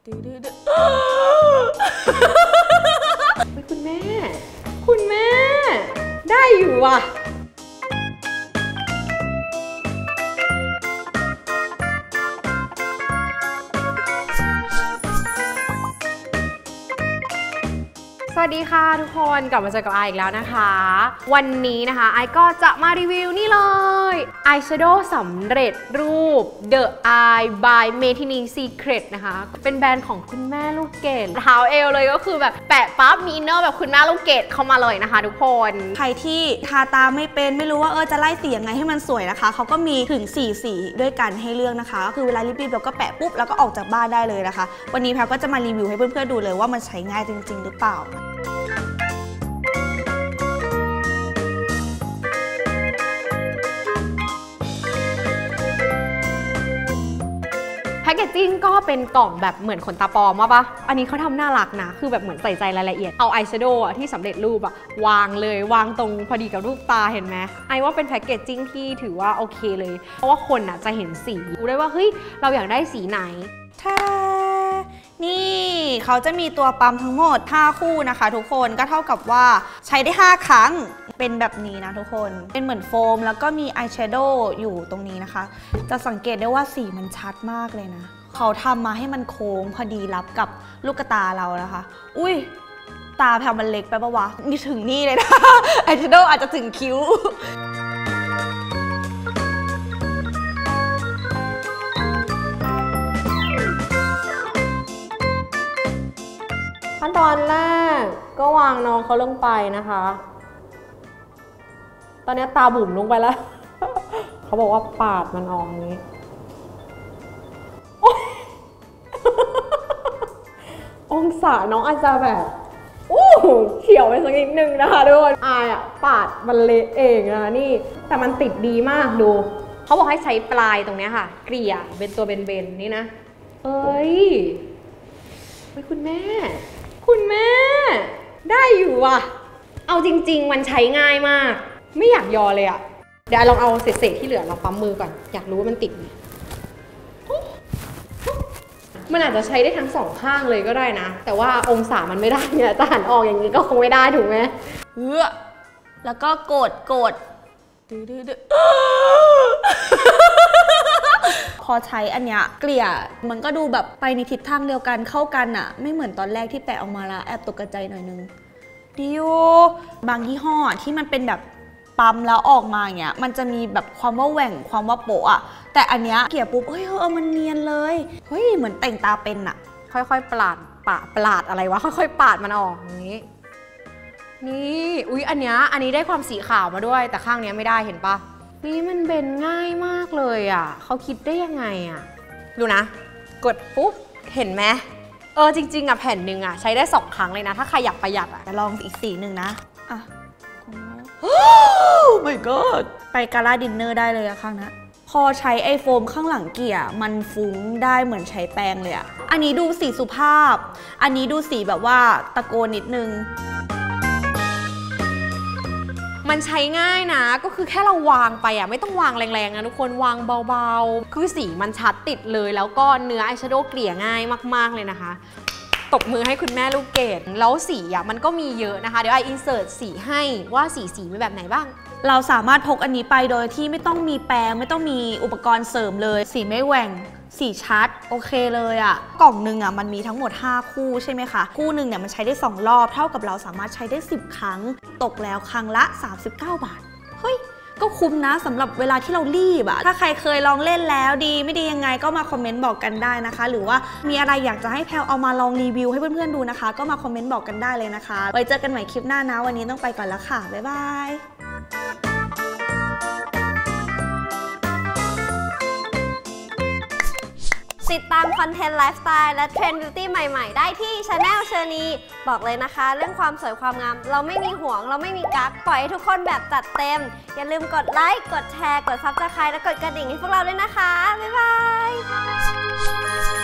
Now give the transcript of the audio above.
คุณแม่ได้อยู่ว่ะสวัสดีค่ะทุกคนกลับมาเจอกับไออีกแล้วนะคะวันนี้นะคะไอก็จะมารีวิวนี่เลยอายแชโดว์สำเร็จรูป The Eye by Matinee Secret นะคะเป็นแบรนด์ของคุณแม่ลูกเกดเท้าเอวเลยก็คือแบบแปะปั๊บมีอินเนอร์แบบคุณแม่ลูกเกดเข้ามาเลยนะคะทุกคนใครที่ทาตาไม่เป็นไม่รู้ว่าจะไล่สียังไงให้มันสวยนะคะเขาก็มีถึง4สีด้วยกันให้เลือกนะคะก็คือเวลารีบๆเราก็แปะปุ๊บแล้วก็ออกจากบ้านได้เลยนะคะวันนี้แพรก็จะมารีวิวให้เพื่อนๆดูเลยว่ามันใช้ง่ายจริงๆหรือเปล่าแพคเกจจิ้งก็เป็นกล่องแบบเหมือนขนตาปลอมว่าปะอันนี้เขาทำน่ารักนะคือแบบเหมือนใส่ใจรายละเอียดเอาอายแชโดว์ที่สำเร็จรูปวางเลยวางตรงพอดีกับรูปตาเห็นไหมไอว่าเป็นแพคเกจจิ้งที่ถือว่าโอเคเลยเพราะว่าคนจะเห็นสีรู้ได้ว่าเฮ้ยเราอยากได้สีไหนท่านี่เขาจะมีตัวปั๊มทั้งหมด5คู่นะคะทุกคนก็เท่ากับว่าใช้ได้5ครั้งเป็นแบบนี้นะทุกคนเป็นเหมือนโฟมแล้วก็มีอายแชโดว์อยู่ตรงนี้นะคะจะสังเกตได้ว่าสีมันชัดมากเลยนะเขาทำมาให้มันโค้งพอดีรับกับลูกตาเรานะคะอุ้ยตาแพรมันเล็กไปปะวะนี่ถึงนี่เลยนะอายแชโดว์อาจจะถึงคิ้วขั้นตอนแรกก็วางน้องเขาลงไปนะคะตอนนี้ตาบุ๋มลงไปแล้ว เขาบอกว่าปาดมันออกนี้ องศาน้องอาจจะแบบเขียวไปสักนิดนึงนะคะทุกคนอายปาดมันเละเองนะนี่แต่มันติดดีมากดูเขาบอกให้ใช้ปลายตรงนี้ค่ะเกลี่ยเป็นตัวเบนๆนี่นะเอ้ยคุณแม่ได้อยู่ว่ะเอาจริงๆมันใช้ง่ายมากไม่อยากยอเลยอะเดี๋ยวลองเอาเศษที่เหลือเราปั๊มมือก่อนอยากรู้ว่ามันติดไหมมันอาจจะใช้ได้ทั้ง2ข้างเลยก็ได้นะแต่ว่าองศามันไม่ได้เนี่ยจะหันออกอย่างนี้ก็คงไม่ได้ถูกไหมแล้วก็กดพอใช้อันเนี้ยเกลี่ยมันก็ดูแบบไปในทิศทางเดียวกันเข้ากันอะไม่เหมือนตอนแรกที่แปะออกมาแล้วแอบตกใจหน่อยนึงดิวบางยี่ห้อที่มันเป็นแบบปั๊มแล้วออกมาอย่างเงี้ยมันจะมีแบบความว่าแหว่งความว่าโปะอะแต่อันเนี้ยเกลี่ยปุ๊บมันเนียนเลยเฮ้ยเหมือนแต่งตาเป็นอะค่อยๆปาดอะไรวะค่อยๆปาดมันออกอย่างนี้นี่อุ๊ยอันนี้ได้ความสีขาวมาด้วยแต่ข้างนี้ไม่ได้เห็นปะนี่มันเบนง่ายมากเลยอ่ะเขาคิดได้ยังไงอ่ะดูนะกดปุ๊บเห็นไหมจริงๆแผ่นหนึ่งใช้ได้2ครั้งเลยนะถ้าใครอยากประหยัดจะลองอีกสีหนึ่งนะOh my god ไปกาลาดินเนอร์ได้เลยอะข้างนะพอใช้ไอโฟมข้างหลังเกลี่ยมันฟุ้งได้เหมือนใช้แป้งเลยอะอันนี้ดูสีสุภาพอันนี้ดูสีแบบว่าตะโกนนิดนึงมันใช้ง่ายนะก็คือแค่เราวางไปไม่ต้องวางแรงๆนะทุกคนวางเบาๆคือสีมันชัดติดเลยแล้วก็เนื้ออายแชโดว์เกลี่ยง่ายมากๆเลยนะคะตบมือให้คุณแม่ลูกเกดแล้วสีมันก็มีเยอะนะคะเดี๋ยวไออินเสิร์ตสีให้ว่าสีมีแบบไหนบ้างเราสามารถพกอันนี้ไปโดยที่ไม่ต้องมีแปรงไม่ต้องมีอุปกรณ์เสริมเลยสีไม่แหว่งสีชัดโอเคเลยกล่องหนึ่งมันมีทั้งหมด5คู่ใช่ไหมคะคู่หนึ่งเนี่ยมันใช้ได้2รอบเท่ากับเราสามารถใช้ได้10ครั้งตกแล้วครั้งละ39 บาทเฮ้ยก็คุ้มนะสำหรับเวลาที่เรารีบถ้าใครเคยลองเล่นแล้วดีไม่ดียังไงก็มาคอมเมนต์บอกกันได้นะคะหรือว่ามีอะไรอยากจะให้แพลเอามาลองรีวิวให้เพื่อนๆดูนะคะก็มาคอมเมนต์บอกกันได้เลยนะคะไว้เจอกันใหม่คลิปหน้านะวันนี้ต้องไปก่อนแล้วค่ะบ๊ายบายติดตามคอนเทนต์ไลฟ์สไตล์และเทรนด์บิวตี้ใหม่ๆได้ที่ Channel เชอร์นีบอกเลยนะคะเรื่องความสวยความงามเราไม่มีห่วงเราไม่มีกั๊กปล่อยให้ทุกคนแบบจัดเต็มอย่าลืมกดไลค์กดแชร์กด Subscribe และกดกระดิ่งให้พวกเราด้วยนะคะบ๊ายบาย